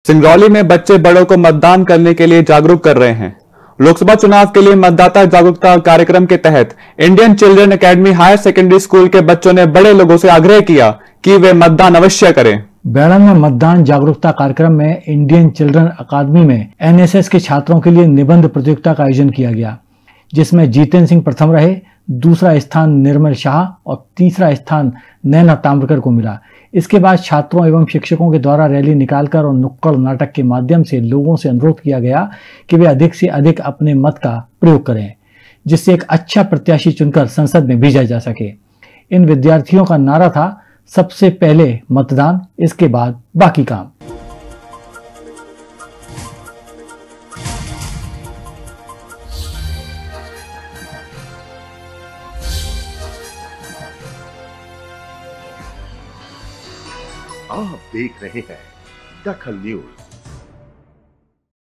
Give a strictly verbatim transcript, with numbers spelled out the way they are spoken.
सिंगरौली में बच्चे बड़ों को मतदान करने के लिए जागरूक कर रहे हैं। लोकसभा चुनाव के लिए मतदाता जागरूकता कार्यक्रम के तहत Indian children academy higher secondary school के बच्चों ने बड़े लोगों से आग्रह किया कि वे मतदान अवश्य करें। बैरन में मतदान जागरूकता कार्यक्रम में इंडियन चिल्ड्रन अकादमी में एन एस एस के छात्रों के लिए निबंध प्रतियोगिता का आयोजन किया गया, जिसमें जीतेन सिंह प्रथम रहे, दूसरा स्थान निर्मल शाह और तीसरा स्थान नैना ताम्रकर को मिला। इसके बाद छात्रों एवं शिक्षकों के द्वारा रैली निकालकर और नुक्कड़ नाटक के माध्यम से लोगों से अनुरोध किया गया कि वे अधिक से अधिक अपने मत का प्रयोग करें, जिससे एक अच्छा प्रत्याशी चुनकर संसद में भेजा जा सके। इन विद्यार्थियों का नारा था, सबसे पहले मतदान, इसके बाद बाकी काम। आप देख रहे हैं दखल न्यूज।